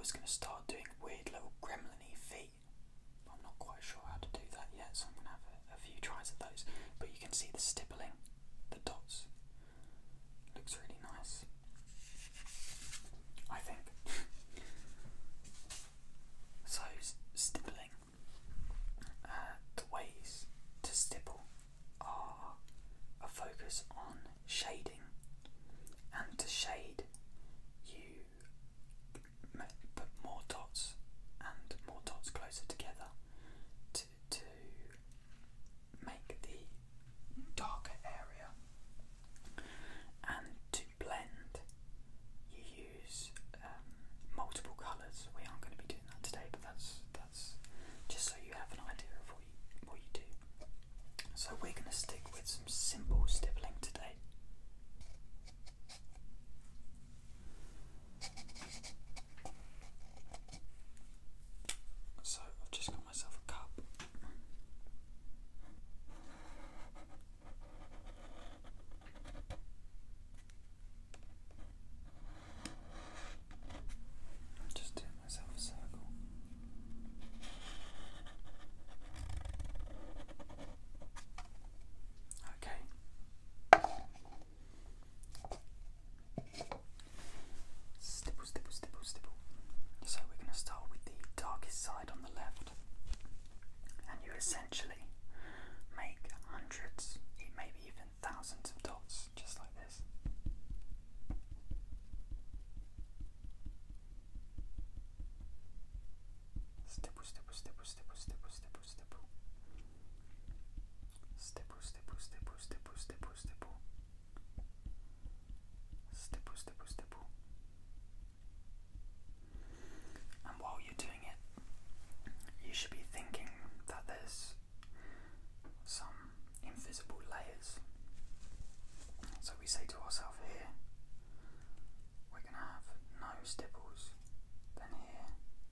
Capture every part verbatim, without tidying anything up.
was going to start doing weird little gremlin-y feet. I'm not quite sure how to do that yet, so I'm going to have a, a few tries at those. But you can see the stippling, the dots. Looks really nice, I think. So, stippling. Uh, the ways to stipple are a focus on shading, and to shade you put more dots and more dots closer together to, to make the darker area, and to blend you use um, multiple colours. We aren't going to be doing that today, but that's that's just so you have an idea of what you, what you do. So we're going to stick with some simple stippling today. So I've just got myself a cup. I'm just doing myself a circle. Okay. Stipple, stipple, stipple, stipple. So we're going to start with the darkest side on the left, and you essentially make hundreds, maybe even thousands of dots, just like this. Stipple, stipple, stipple, stipple, stipple, stipple, stipple. Stipple, stipple, stipple, stipple, stipple, stipple. Stipple, stipple, stipple. And while you're doing it, you should be thinking that there's some invisible layers. So we say to ourselves here, we're going to have no stipples. Then here,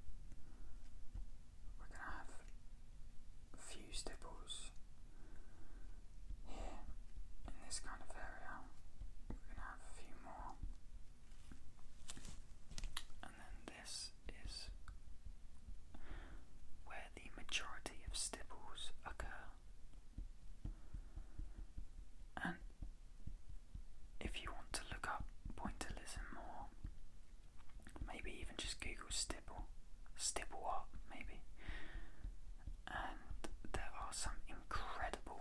we're going to have a few stipples. Here, in this kind of area, we're going to have a few more. And then this is where the majority of stipples occur. And if you want to look up Pointillism, or maybe even just Google stipple, stipple art maybe, and there are some incredible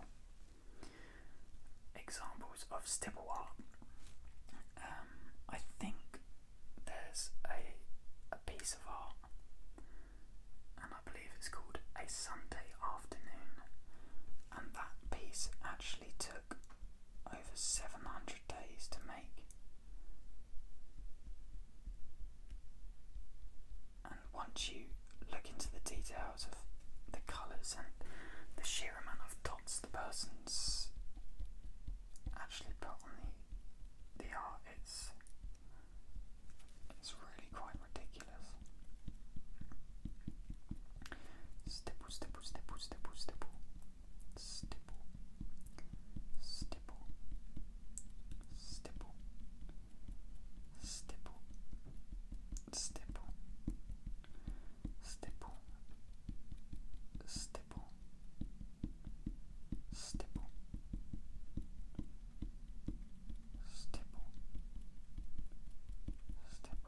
examples of stipple art. Um, I think there's a, a piece of art, and I believe it's called A Sunday Afternoon, and that piece actually took over seven hundred days to make. And once you look into the details of the colours and the sheer amount of dots the person's actually put on the, the art, it's, it's really quite ridiculous. Stipple, stipple, stipple, stipple, stipple. Stipple. Stipple. Stipple. Stipple. Stipple. Stipple. Stipple. Stipple. Stipple. Stipple.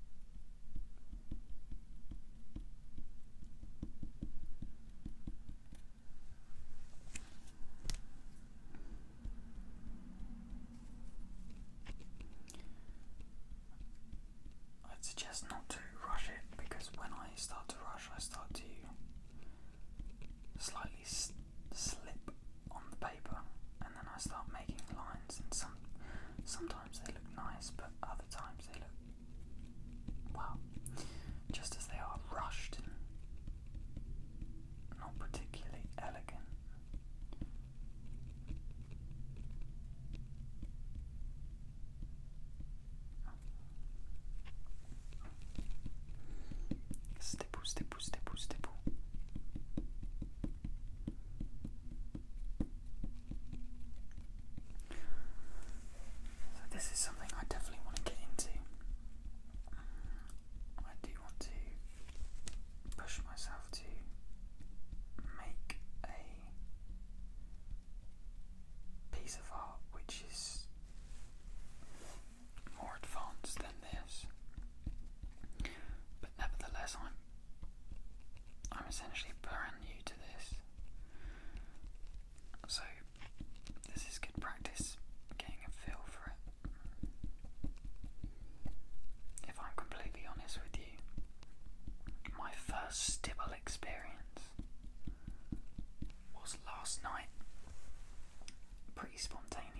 I'd suggest not to rush it, because when I start to rush, I start to slightly s slip on the paper, and then I start making lines, and some sometimes they look nice, but other times they look, well, just as they are, rushed and not particularly elegant. Stipple, stipple, stipple, stipple. stipple experience was last night. Pretty spontaneous.